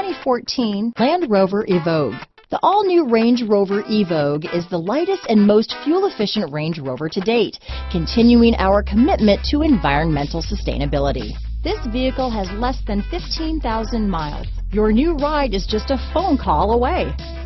2014 Land Rover Evoque. The all-new Range Rover Evoque is the lightest and most fuel-efficient Range Rover to date, continuing our commitment to environmental sustainability. This vehicle has less than 15,000 miles. Your new ride is just a phone call away.